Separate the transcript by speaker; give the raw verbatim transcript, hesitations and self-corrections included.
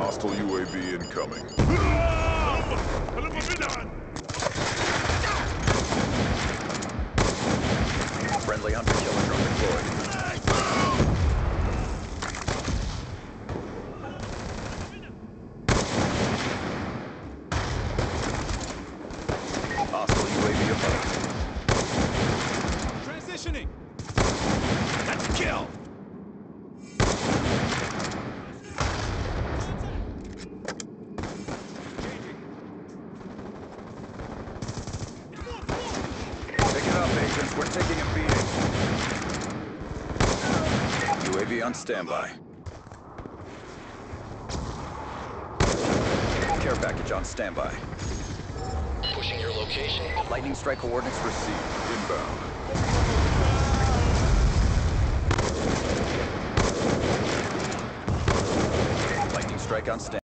Speaker 1: Hostile U A V incoming.
Speaker 2: Friendly hunter-killer drone deployed. Hostile U A V above.
Speaker 3: Transitioning. That's a kill.
Speaker 2: Pick it up, agents. We're taking a beating. U A V on standby. Care package on standby.
Speaker 4: Pushing your location.
Speaker 2: Lightning strike coordinates received.
Speaker 1: Inbound.
Speaker 2: Lightning strike on standby.